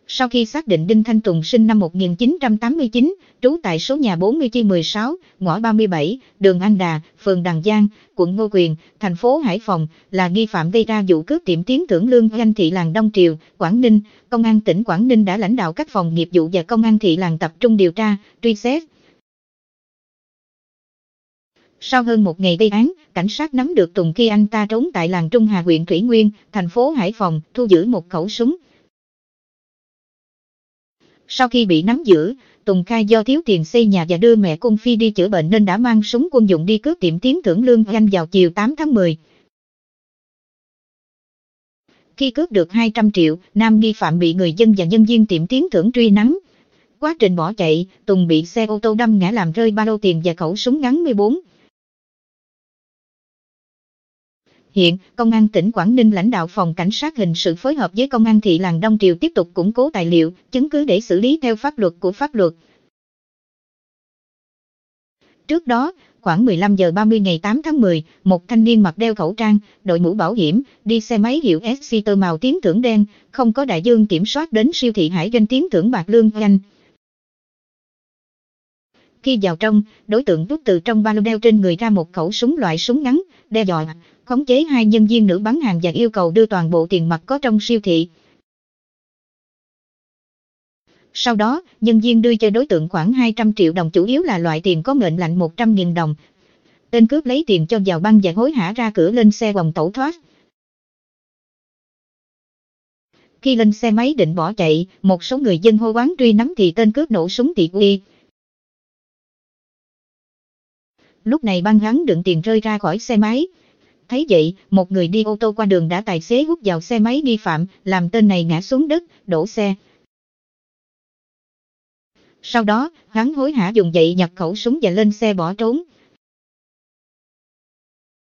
Sau khi xác định Đinh Thanh Tùng sinh năm 1989, trú tại số nhà 40/16, ngõ 37, đường Anh Đà, phường Đằng Giang, quận Ngô Quyền, thành phố Hải Phòng, là nghi phạm gây ra vụ cướp tiệm Tiến Thưởng Lương Doanh Thị Làng Đông Triều, Quảng Ninh, Công an tỉnh Quảng Ninh đã lãnh đạo các phòng nghiệp vụ và Công an Thị Làng tập trung điều tra, truy xét. Sau hơn một ngày gây án, cảnh sát nắm được Tùng khi anh ta trốn tại làng Trung Hà, huyện Thủy Nguyên, thành phố Hải Phòng, thu giữ một khẩu súng. Sau khi bị nắm giữ, Tùng khai do thiếu tiền xây nhà và đưa mẹ cung Phi đi chữa bệnh nên đã mang súng quân dụng đi cướp tiệm Tiến Thưởng Lương Doanh vào chiều 8 tháng 10. Khi cướp được 200 triệu, nam nghi phạm bị người dân và nhân viên tiệm Tiến Thưởng truy nắm. Quá trình bỏ chạy, Tùng bị xe ô tô đâm ngã làm rơi ba lô tiền và khẩu súng ngắn 14. Hiện, Công an tỉnh Quảng Ninh lãnh đạo phòng cảnh sát hình sự phối hợp với Công an Thị Làng Đông Triều tiếp tục củng cố tài liệu, chứng cứ để xử lý theo pháp luật của pháp luật. Trước đó, khoảng 15 giờ 30 ngày 8 tháng 10, một thanh niên mặc đeo khẩu trang, đội mũ bảo hiểm, đi xe máy hiệu Exciter màu Tiến Thưởng đen, không có đại dương kiểm soát đến siêu thị Hải Doanh Tiến Thưởng Bạc Lương Doanh. Khi vào trong, đối tượng rút từ trong ba lô đeo trên người ra một khẩu súng loại súng ngắn, đe dọa, khống chế hai nhân viên nữ bán hàng và yêu cầu đưa toàn bộ tiền mặt có trong siêu thị. Sau đó, nhân viên đưa cho đối tượng khoảng 200 triệu đồng, chủ yếu là loại tiền có mệnh lệnh 100.000 đồng. Tên cướp lấy tiền cho vào băng và hối hả ra cửa lên xe vòng tẩu thoát. Khi lên xe máy định bỏ chạy, một số người dân hô hoán truy nắm thì tên cướp nổ súng tịt uy. Lúc này băng hắn đựng tiền rơi ra khỏi xe máy. Thấy vậy, một người đi ô tô qua đường đã tài xế hút vào xe máy nghi phạm, làm tên này ngã xuống đất, đổ xe. Sau đó, hắn hối hả dùng gậy nhặt khẩu súng và lên xe bỏ trốn.